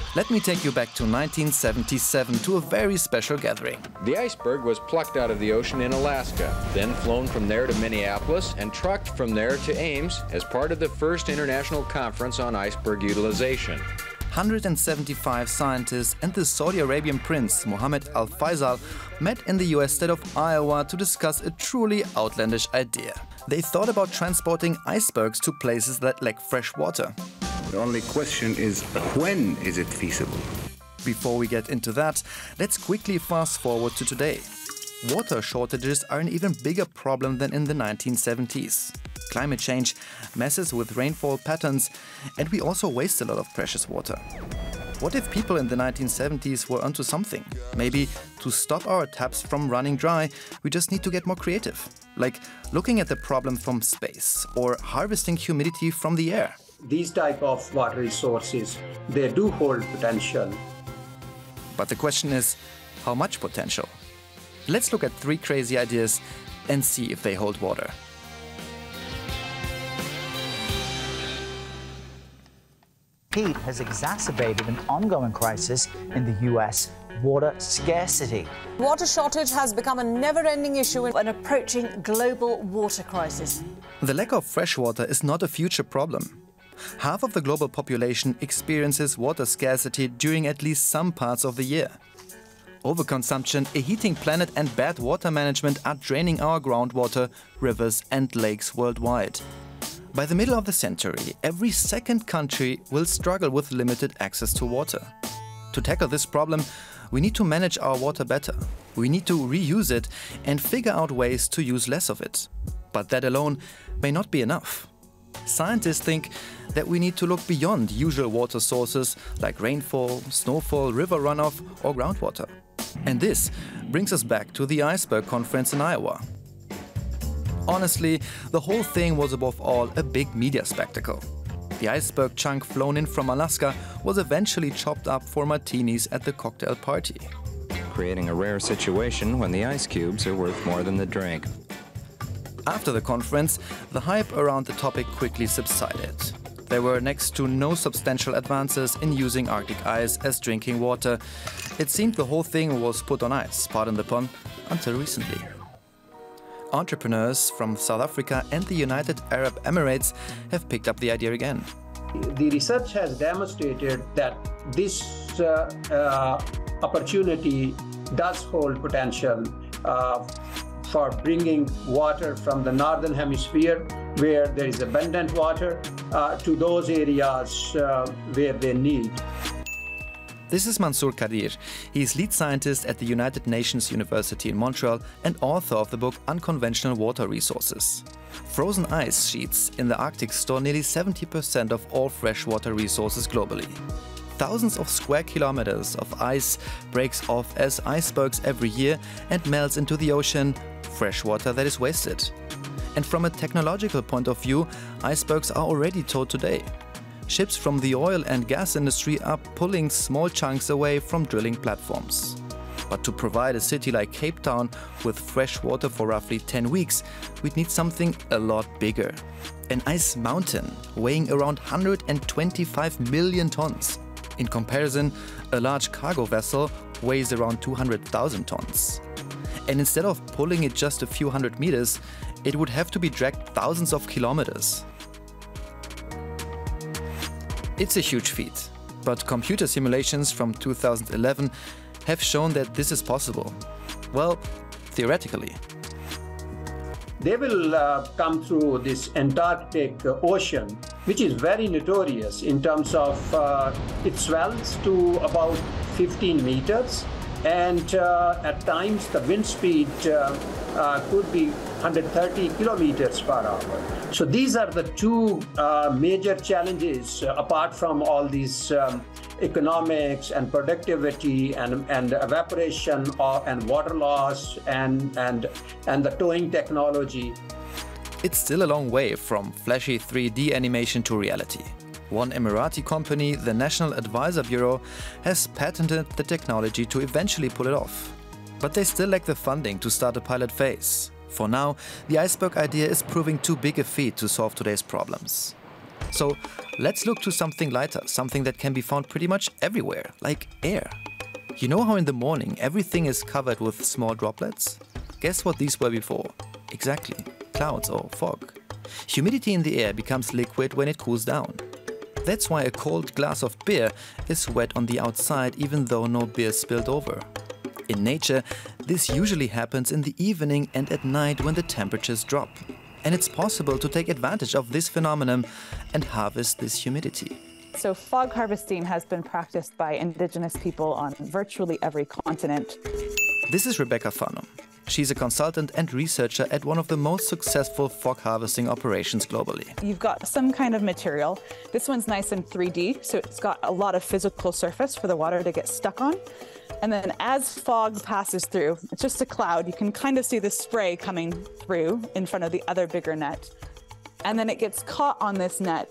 Let me take you back to 1977 to a very special gathering. The iceberg was plucked out of the ocean in Alaska, then flown from there to Minneapolis and trucked from there to Ames as part of the first international conference on iceberg utilization. 175 scientists and the Saudi Arabian prince Mohammed Al Faisal met in the US state of Iowa to discuss a truly outlandish idea. They thought about transporting icebergs to places that lack fresh water. The only question is, when is it feasible? Before we get into that, let's quickly fast forward to today. Water shortages are an even bigger problem than in the 1970s. Climate change messes with rainfall patterns, and we also waste a lot of precious water. What if people in the 1970s were onto something? Maybe to stop our taps from running dry, we just need to get more creative. Like looking at the problem from space or harvesting humidity from the air. These type of water resources, they do hold potential. But the question is, how much potential? Let's look at 3 crazy ideas and see if they hold water. Heat has exacerbated an ongoing crisis in the US, water scarcity. Water shortage has become a never-ending issue in an approaching global water crisis. The lack of fresh water is not a future problem. Half of the global population experiences water scarcity during at least some parts of the year. Overconsumption, a heating planet and bad water management are draining our groundwater, rivers and lakes worldwide. By the middle of the century, every second country will struggle with limited access to water. To tackle this problem, we need to manage our water better. We need to reuse it and figure out ways to use less of it. But that alone may not be enough. Scientists think that we need to look beyond usual water sources like rainfall, snowfall, river runoff or groundwater. And this brings us back to the Iceberg conference in Iowa. Honestly, the whole thing was above all a big media spectacle. The iceberg chunk flown in from Alaska was eventually chopped up for martinis at the cocktail party. Creating a rare situation when the ice cubes are worth more than the drink. After the conference, the hype around the topic quickly subsided. There were next to no substantial advances in using Arctic ice as drinking water. It seemed the whole thing was put on ice, pardon the pun, until recently. Entrepreneurs from South Africa and the United Arab Emirates have picked up the idea again. The research has demonstrated that this opportunity does hold potential for bringing water from the northern hemisphere, where there is abundant water, to those areas where they need. This is Mansour Kadir. He is lead scientist at the United Nations University in Montreal and author of the book Unconventional Water Resources. Frozen ice sheets in the Arctic store nearly 70% of all freshwater resources globally. Thousands of square kilometers of ice breaks off as icebergs every year and melts into the ocean, freshwater that is wasted. And from a technological point of view, icebergs are already towed today. Ships from the oil and gas industry are pulling small chunks away from drilling platforms. But to provide a city like Cape Town with fresh water for roughly 10 weeks, we'd need something a lot bigger. An ice mountain weighing around 125 million tons. In comparison, a large cargo vessel weighs around 200,000 tons. And instead of pulling it just a few hundred meters, it would have to be dragged thousands of kilometers. It's a huge feat, but computer simulations from 2011 have shown that this is possible. Well, theoretically. They will come through this Antarctic Ocean, which is very notorious in terms of it swells to about 15 meters, and at times the wind speed could be 130 kilometers per hour. So these are the two major challenges, apart from all these economics and productivity and evaporation and water loss and the towing technology. It's still a long way from flashy 3D animation to reality. One Emirati company, the National Advisor Bureau, has patented the technology to eventually pull it off. But they still lack the funding to start a pilot phase. For now, the iceberg idea is proving too big a feat to solve today's problems. So let's look to something lighter, something that can be found pretty much everywhere, like air. You know how in the morning everything is covered with small droplets? Guess what these were before? Exactly, clouds or fog. Humidity in the air becomes liquid when it cools down. That's why a cold glass of beer is wet on the outside even though no beer spilled over. In nature, this usually happens in the evening and at night when the temperatures drop. And it's possible to take advantage of this phenomenon and harvest this humidity. So fog harvesting has been practiced by indigenous people on virtually every continent. This is Rebecca Farnham. She's a consultant and researcher at one of the most successful fog harvesting operations globally. You've got some kind of material. This one's nice in 3D, so it's got a lot of physical surface for the water to get stuck on. And then as fog passes through, it's just a cloud, you can kind of see the spray coming through in front of the other bigger net. And then it gets caught on this net.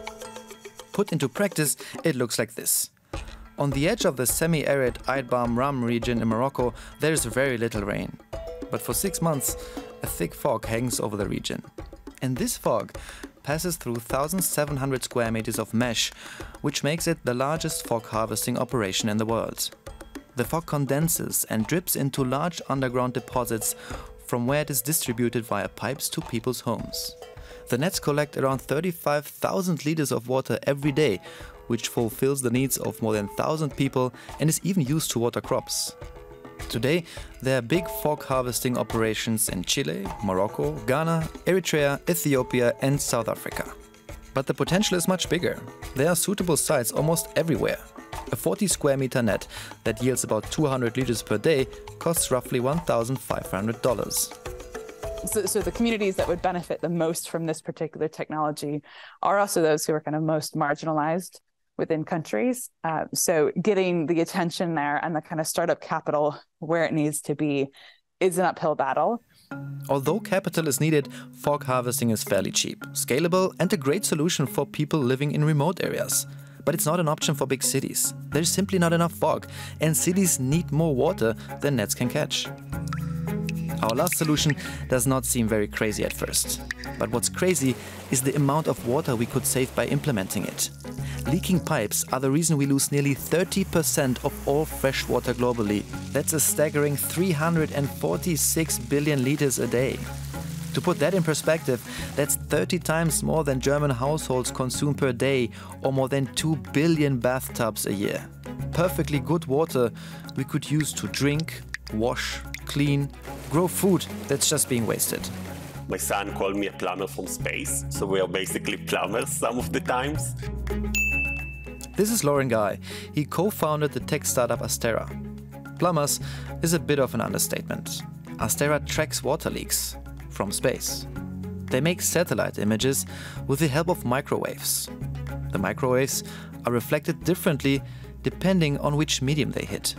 Put into practice, it looks like this. On the edge of the semi-arid Aidbam Ram region in Morocco, there is very little rain. But for 6 months, a thick fog hangs over the region. And this fog passes through 1,700 square meters of mesh, which makes it the largest fog harvesting operation in the world. The fog condenses and drips into large underground deposits from where it is distributed via pipes to people's homes. The nets collect around 35,000 liters of water every day, which fulfills the needs of more than 1,000 people and is even used to water crops. Today, there are big fog harvesting operations in Chile, Morocco, Ghana, Eritrea, Ethiopia and South Africa. But the potential is much bigger. There are suitable sites almost everywhere. A 40 square meter net that yields about 200 liters per day costs roughly $1,500. So the communities that would benefit the most from this particular technology are also those who are kind of most marginalized within countries. So getting the attention there and the kind of startup capital where it needs to be is an uphill battle. Although capital is needed, fog harvesting is fairly cheap, scalable and a great solution for people living in remote areas. But it's not an option for big cities. There's simply not enough fog, and cities need more water than nets can catch. Our last solution does not seem very crazy at first. But what's crazy is the amount of water we could save by implementing it. Leaking pipes are the reason we lose nearly 30% of all fresh water globally. That's a staggering 346 billion liters a day. To put that in perspective, that's 30 times more than German households consume per day, or more than 2 billion bathtubs a year. Perfectly good water we could use to drink, wash, clean, grow food that's just being wasted. My son called me a plumber from space, so we are basically plumbers some of the times. This is Lauren Guy. He co-founded the tech startup Astera. Plumbers is a bit of an understatement. Astera tracks water leaks from space. They make satellite images with the help of microwaves. The microwaves are reflected differently depending on which medium they hit.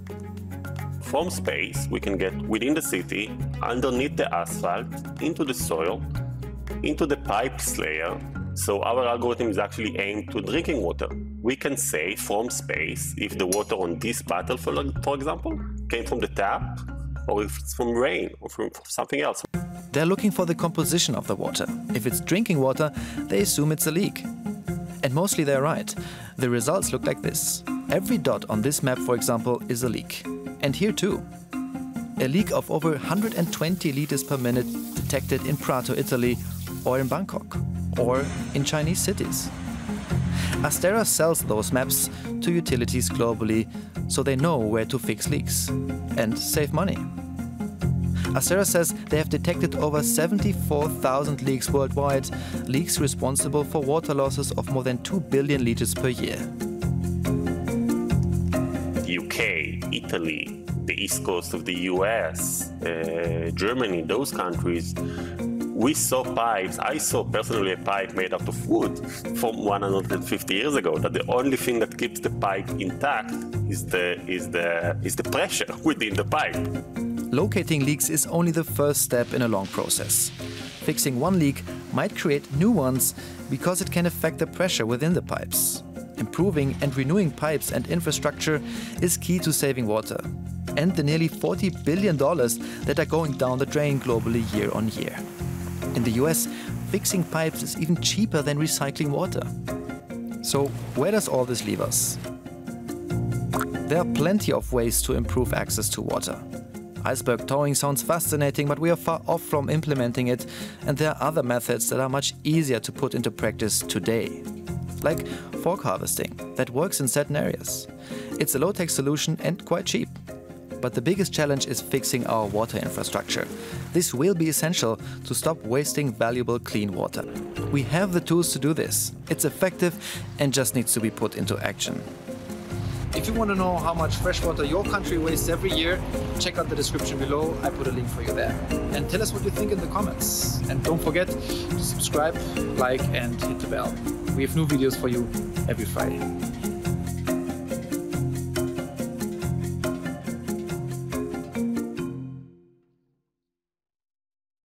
From space, we can get within the city, underneath the asphalt, into the soil, into the pipes layer. So our algorithm is actually aimed to drinking water. We can say from space if the water on this bottle, for example, came from the tap, or if it's from rain, or from something else. They're looking for the composition of the water. If it's drinking water, they assume it's a leak. And mostly they're right. The results look like this. Every dot on this map, for example, is a leak. And here too. A leak of over 120 liters per minute detected in Prato, Italy, or in Bangkok, or in Chinese cities. Astera sells those maps to utilities globally so they know where to fix leaks and save money. Astera says they have detected over 74,000 leaks worldwide, leaks responsible for water losses of more than 2 billion liters per year. The UK, Italy, the east coast of the US, Germany, those countries, we saw pipes. I saw personally a pipe made out of wood from 150 years ago. That the only thing that keeps the pipe intact is the pressure within the pipe. Locating leaks is only the first step in a long process. Fixing one leak might create new ones because it can affect the pressure within the pipes. Improving and renewing pipes and infrastructure is key to saving water and the nearly $40 billion that are going down the drain globally year on year. In the US, fixing pipes is even cheaper than recycling water. So where does all this leave us? There are plenty of ways to improve access to water. Iceberg towing sounds fascinating, but we are far off from implementing it, and there are other methods that are much easier to put into practice today. Like fork harvesting, that works in certain areas. It's a low-tech solution and quite cheap. But the biggest challenge is fixing our water infrastructure. This will be essential to stop wasting valuable clean water. We have the tools to do this. It's effective and just needs to be put into action. If you want to know how much fresh water your country wastes every year, check out the description below. I put a link for you there. And tell us what you think in the comments. And don't forget to subscribe, like, and hit the bell. We have new videos for you every Friday.